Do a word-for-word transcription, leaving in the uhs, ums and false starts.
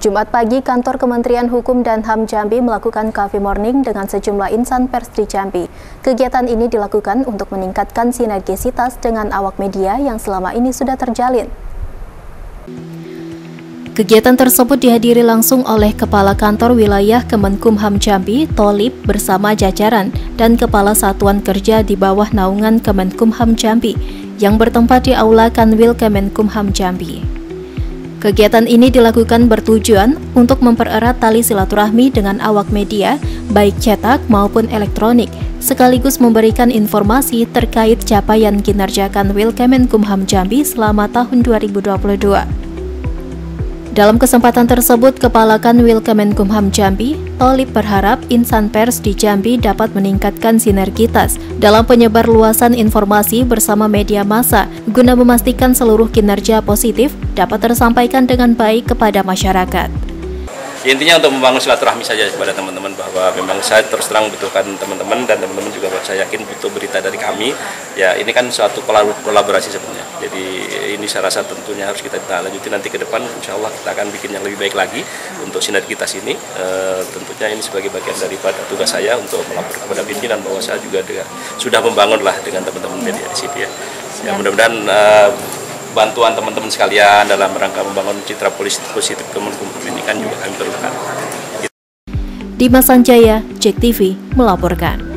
Jumat pagi, Kantor Kementerian Hukum dan H A M Jambi melakukan Coffee Morning dengan sejumlah insan pers di Jambi. Kegiatan ini dilakukan untuk meningkatkan sinergisitas dengan awak media yang selama ini sudah terjalin. Kegiatan tersebut dihadiri langsung oleh Kepala Kantor Wilayah Kemenkumham Jambi, Tholib, bersama jajaran dan Kepala Satuan Kerja di bawah naungan Kemenkumham Jambi yang bertempat di Aula Kanwil Kemenkumham Jambi. Kegiatan ini dilakukan bertujuan untuk mempererat tali silaturahmi dengan awak media, baik cetak maupun elektronik, sekaligus memberikan informasi terkait capaian kinerja Kanwil Kemenkumham Jambi selama tahun dua ribu dua puluh dua. Dalam kesempatan tersebut, Kepala Kanwil Kemenkumham Jambi, Tholib, berharap insan pers di Jambi dapat meningkatkan sinergitas dalam penyebarluasan informasi bersama media massa guna memastikan seluruh kinerja positif dapat tersampaikan dengan baik kepada masyarakat. Intinya untuk membangun silaturahmi saja kepada teman-teman, bahwa memang saya terus terang butuhkan teman-teman, dan teman-teman juga saya yakin butuh berita dari kami. Ya, ini kan suatu kolaborasi sebenarnya. Jadi ini saya rasa tentunya harus kita lanjuti nanti ke depan. Insya Allah kita akan bikin yang lebih baik lagi untuk sinergitas ini. E, tentunya ini sebagai bagian daripada tugas saya untuk melapor kepada pimpinan bahwa saya juga dengan, sudah membangunlah dengan teman-teman media di sini ya. Ya, mudah-mudahan e, bantuan teman-teman sekalian dalam rangka membangun citra positif Kemenkumham ini kan juga kami perlukan. Dimas Sanjaya, Jek T V melaporkan.